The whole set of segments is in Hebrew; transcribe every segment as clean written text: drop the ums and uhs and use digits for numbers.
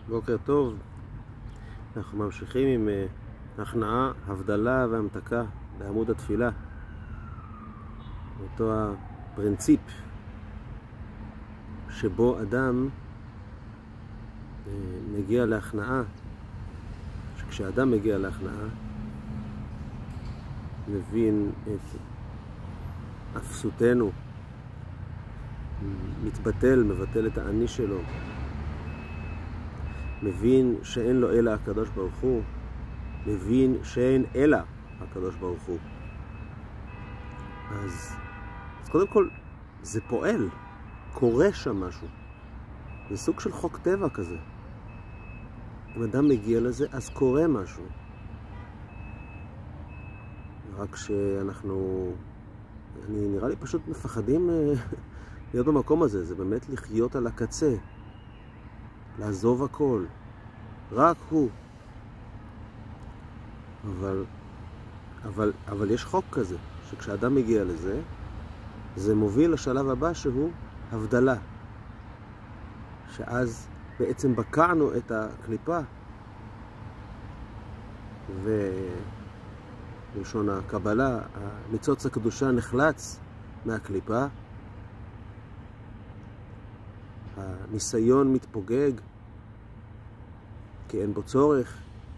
בוקר טוב. אנחנו ממשיכים עם הכנעה, הבדלה והמתקה בעמוד התפילה. אותו הפרינציפ שבו אדם מגיע להכנעה, שכשאדם מגיע להכנעה מבין את אפסותנו, מבטל את האני שלו, מבין שאין לו אלא הקדוש ברוך הוא, מבין שאין אלא הקדוש ברוך הוא. אז קודם כל זה פועל, קורה שם משהו. זה סוג של חוק טבע כזה. אם אדם מגיע לזה, אז קורה משהו. רק שאנחנו, נראה לי פשוט מפחדים להיות במקום הזה. זה באמת לחיות על הקצה, לעזוב הכל, רק הוא. אבל יש חוק כזה, שכשאדם מגיע לזה, זה מוביל לשלב הבא שהוא הבדלה. שאז בעצם בקענו את הקליפה, ובלשון הקבלה, ניצוץ הקדושה נחלץ מהקליפה, הניסיון מתפוגג, כי אין בו צורך,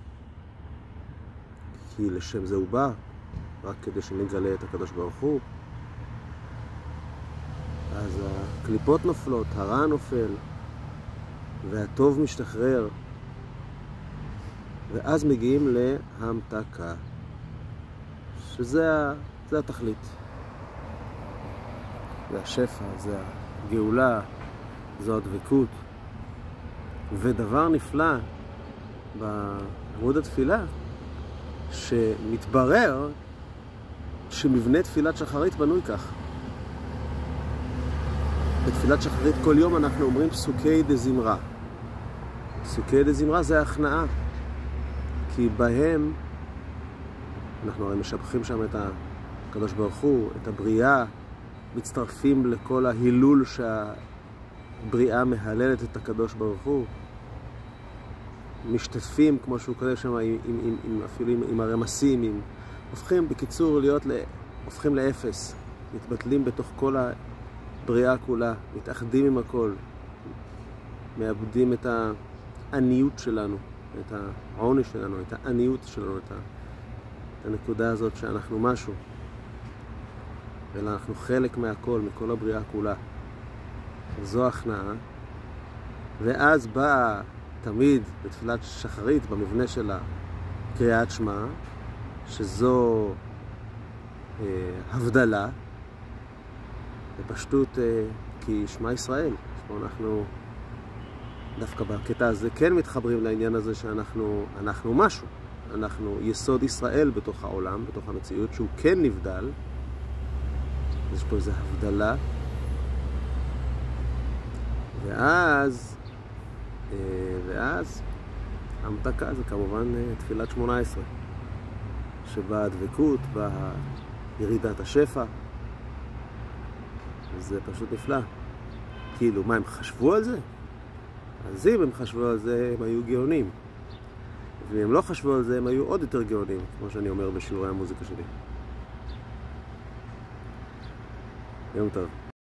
כי לשם זה הוא בא, רק כדי שנגלה את הקדוש ברוך הוא. אז הקליפות נופלות, הרע נופל, והטוב משתחרר, ואז מגיעים להמתקה, שזה התכלית. זה השפע, זה הגאולה, זו הדבקות. ודבר נפלא בעמוד התפילה, שמתברר שמבנה תפילת שחרית בנוי כך. בתפילת שחרית כל יום אנחנו אומרים פסוקי דזמרה. פסוקי דזמרה זה ההכנעה, כי בהם אנחנו הרי משבחים שם את הקדוש ברוך הוא, את הבריאה, מצטרפים לכל ההילול שהבריאה מהללת את הקדוש ברוך הוא, משתתפים כמו שהוא כותב שם אפילו עם הרמסים, הופכים בקיצור הופכים לאפס, מתבטלים בתוך כל הבריאה כולה, מתאחדים עם הכל, מאבדים את העניות שלנו, את העוני שלנו, את העניות שלנו, את הנקודה הזאת שאנחנו משהו, אלא אנחנו חלק מהכל, מכל הבריאה כולה. זו הכנעה. ואז באה תמיד בתפילת שחרית במבנה של קריאת שמע, שזו הבדלה, בפשטות כי שמע ישראל. פה אנחנו דווקא בקטע הזה כן מתחברים לעניין הזה שאנחנו משהו. אנחנו יסוד ישראל בתוך העולם, בתוך המציאות, שהוא כן נבדל. יש פה איזו הבדלה. ואז המתקה זה כמובן תפילת 18, שבה הדבקות, בה ירידת השפע. זה פשוט נפלא. כאילו, מה, הם חשבו על זה? אז אם הם חשבו על זה, הם היו גאונים. ואם הם לא חשבו על זה, הם היו עוד יותר גאונים, כמו שאני אומר בשיעורי המוזיקה שלי. יום טוב.